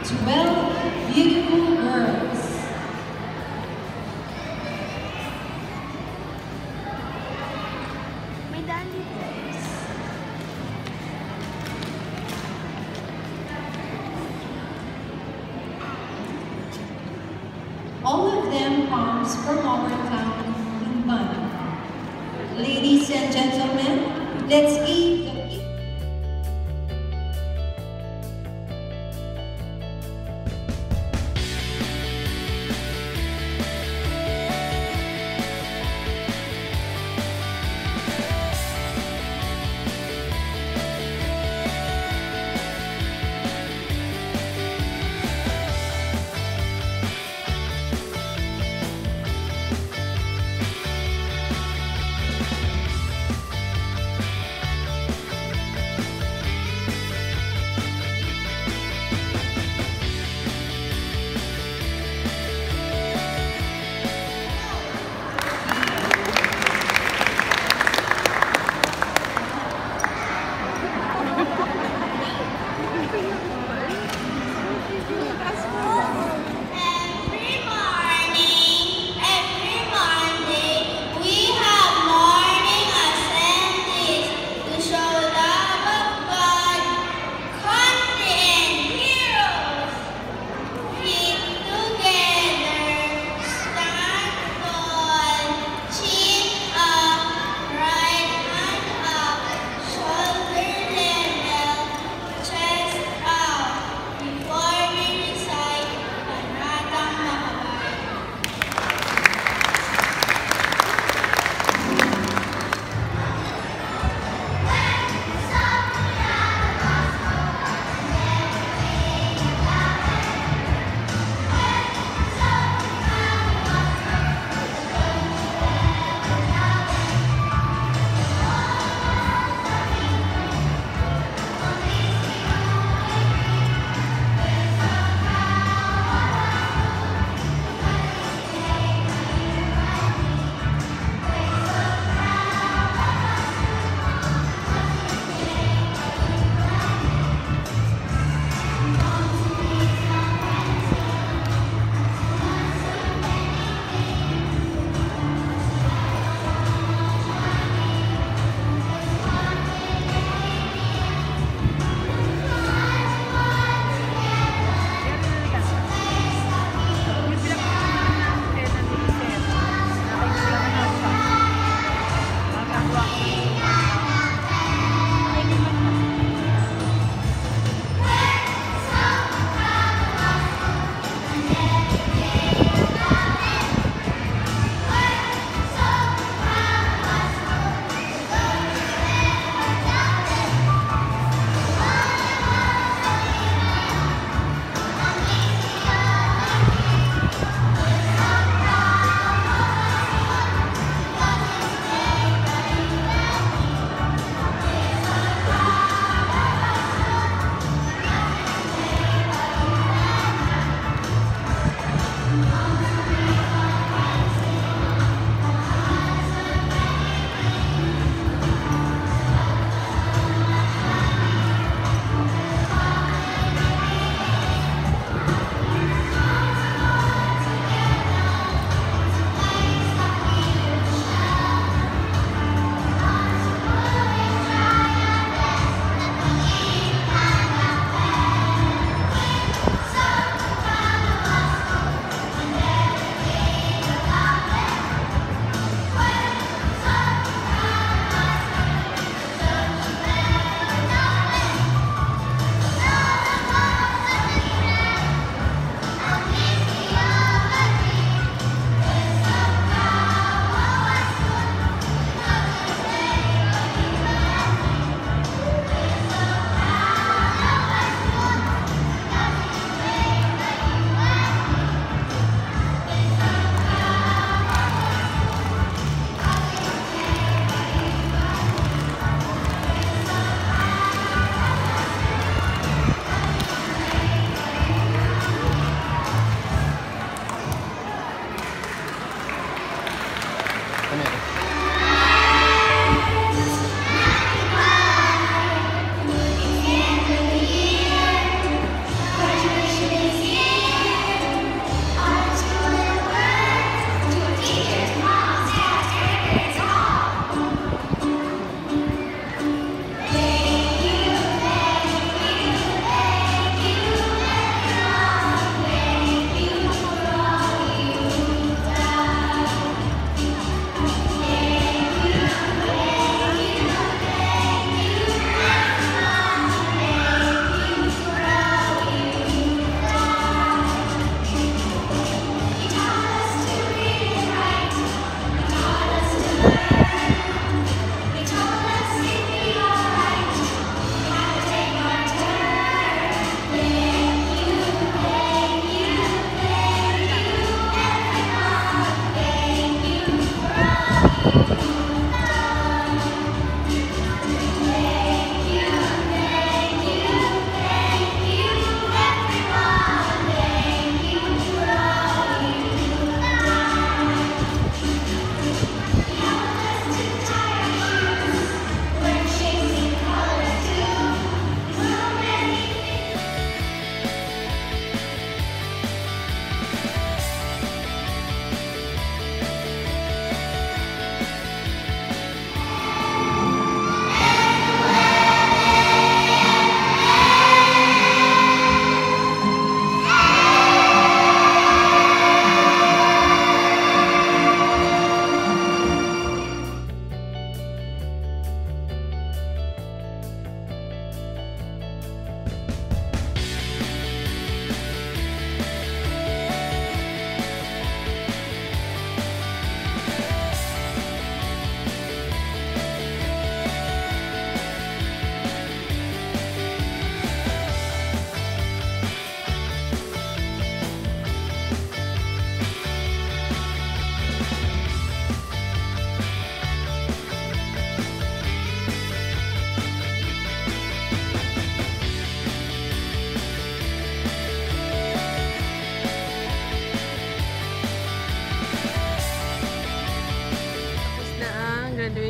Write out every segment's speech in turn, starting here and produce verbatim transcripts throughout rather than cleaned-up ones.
twelve beautiful girls. May dali guys. All of them comes from our town, Lumban. Ladies and gentlemen, let's give the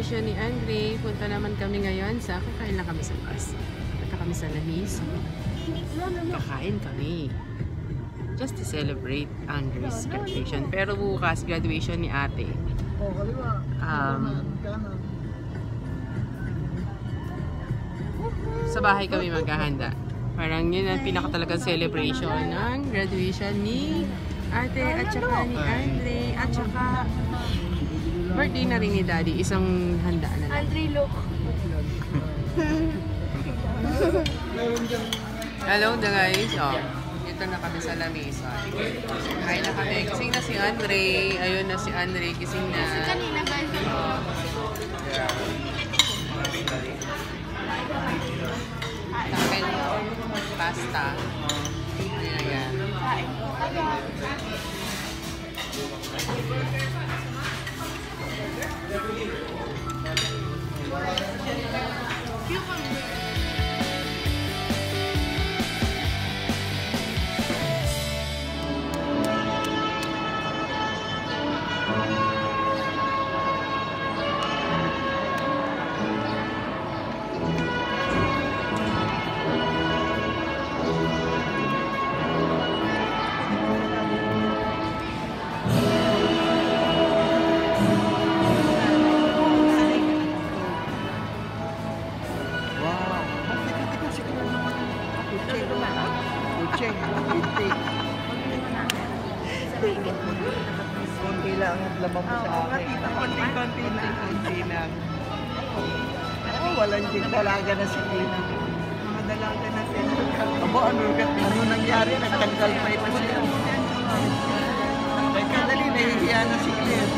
graduation ni Andrei, punta naman kami ngayon sa, kakain lang kami sa bus. Punta kami sa Lamis. Kakain kami. Just to celebrate Andrei's graduation. Pero bukas, graduation ni ate. Um, sa bahay kami maghahanda. Parang yun ang pinakatalagang celebration ng graduation ni ate at saka ni Andrei. At saka birthday na rin ni Daddy. Isang handa na lang. Andrei, look. Hello guys. Oh, dito na kami sa lamesa. Kain na kami. Gising na si Andrei. Ayun na si Andrei. Gising na. Kasi kanina ba? Kain pasta. Ayan, ayan. Konti lang ang lamang mo sa akin. Konti-konti lang. Konti lang. Oh, walang din dalaga na si Tina. Mga dalaga na siya. Abo, ano, ano nangyari? Nagtanggal pa ito siya. Nagkadali, nahihiya na si Clare.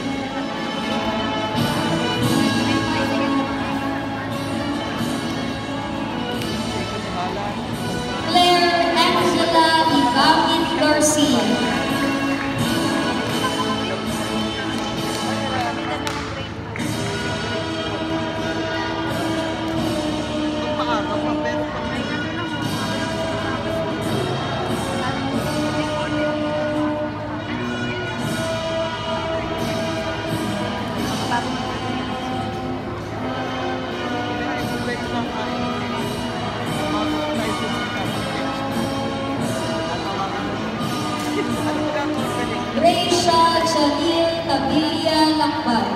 Clare Angela Ivangin Garcia. Gracia Janil Tabilia Lakbay.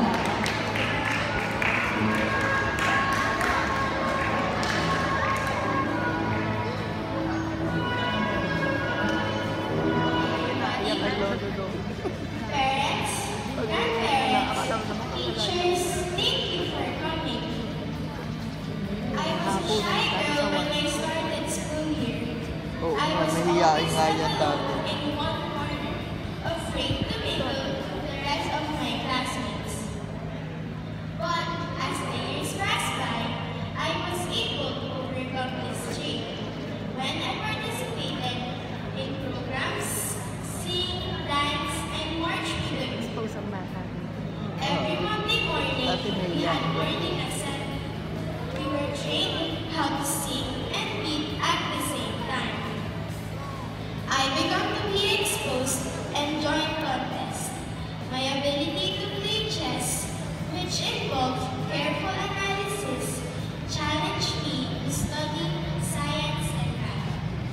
Parents, grandparents, teachers, thank you for coming. I was a shy girl when I started school here. Oo, I was nahihiyain always nga yan dati. alone in one corner, afraid to mingle with the rest of my classmates. But as the years passed by, I was able to overcome this trait. When I participated in programs, sing, dance, and march trips. Every Monday morning, we had morning assembly. We were trained how to sing and beat at the same time. I began to be exposed and join contests. My ability to play chess, which involved careful analysis, challenged me to study science and math.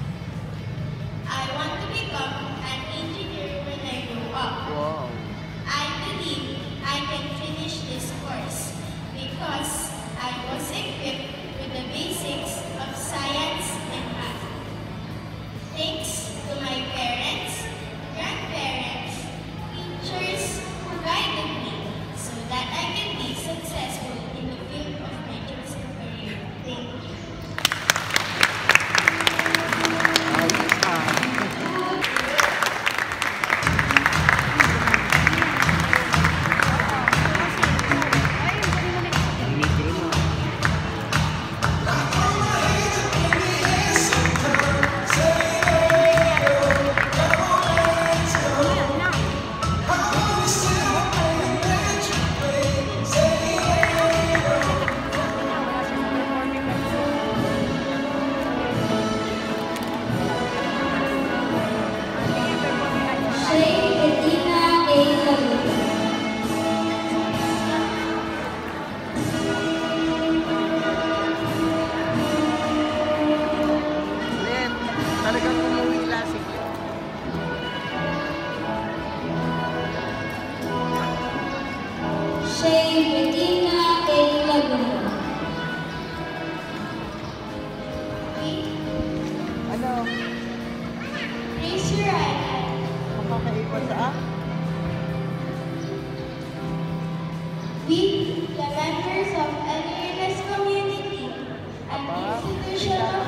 I want to become an engineer when I grow up. Wow. I believe I can finish this course because members of L A S community and institutional